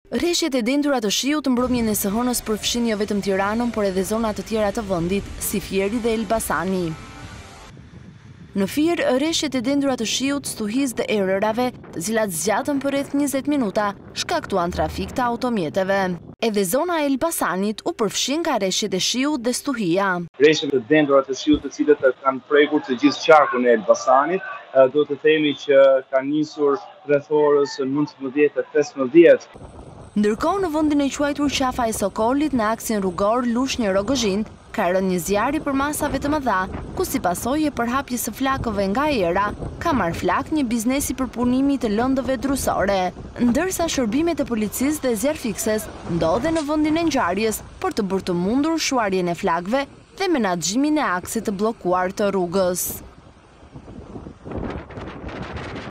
Rreshjet e dendura të shiut mbrëmjen e së hënës përfshin jo vetëm Tiranën, por edhe zona të tjera të vendit, si Fieri dhe Elbasani. Në Fier, rreshjet e dendura të shiut, stuhis dhe erërave, të cilat zgjatën për rreth 20 minuta, shkaktuan trafik të automjeteve. Edhe zona e Elbasanit u përfshin ka rreshjet e shiut dhe stuhia. Rreshjet e dendura të shiut të cilët kanë prekur të gjithë qarkun e Elbasanit, do të themi që kanë nisur rreth orës 19:15. Ndërkohë në vendin e quajtur Qafa e Sokolit në aksin rrugor Lushnjë-Rogozhin, ka rënë një zjarri për masave të mëdha, ku si pasojë e përhapjes së flakëve nga era, ka marrë flak një biznesi për punimin të lëndëve drusore, ndërsa shërbimet e policisë dhe zjarrfikses ndodhen në vendin e ngjarjes për të bërë të mundur shuarjen e flakëve dhe menaxhimin e aksit të bllokuar të rrugës.